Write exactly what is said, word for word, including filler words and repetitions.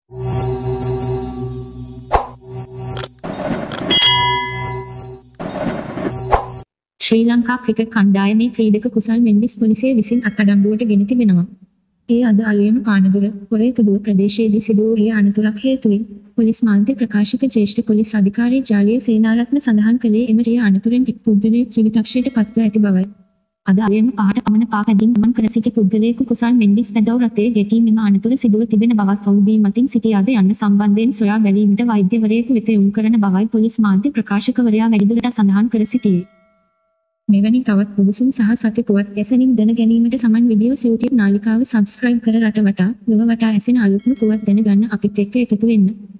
ශ්‍රී Lanka cricket කණ්ඩායමේ ක්‍රීඩක කුසල් මෙන්ඩිස් පොලිසිය විසින් අත්අඩංගුවට ගෙන තිබෙනවා. ඒ අද අලුයම පානදුර පොරේතුඩුව ප්‍රදේශයේදී සිදු වූ රිය අනතුරක් හේතුවෙන් පොලිස් මාධ්‍ය ප්‍රකාශක ජ්‍යෙෂ්ඨ පොලිස් අධිකාරී ජාලිය සේනාරත්න සඳහන් කළේ එම රිය අනතුරෙන් එක් පුද්ගලයෙක් ජීවිතක්ෂයට පත්ව ඇති බවයි. අද අලුයම පහට පමණ පා පැදින් ගමන් කර සිටි පුද්ගලයෙකු කුසල් මෙන්ඩිස් පැදව් රථයේ ගැටී මෙම අනතුර සිදුව තිබෙන බවත් ඔහු බී මතින් සිටියාද යන්න සම්බන්ධයෙන් සොයා බැලීමට වෛද්‍යවරයෙකු වෙත යොමු කරන බවයි පොලිස් මාධ්‍ය ප්‍රකාශකවරයා වැඩිදුරටත් සඳහන් කර සිටියේ. මෙවැනි තවත් පුදුසුම් සහ සත්‍ය පුවත් ඇසෙනින් දැන ගැනීමට සමන් විඩියෝස් YouTube නාලිකාව සබ්ස්ක්‍රයිබ් කර රට වටා ලොව වටා ඇසෙන අලුත්ම පුවත් දැනගන්න අපිත් එක්ක එකතු වෙන්න.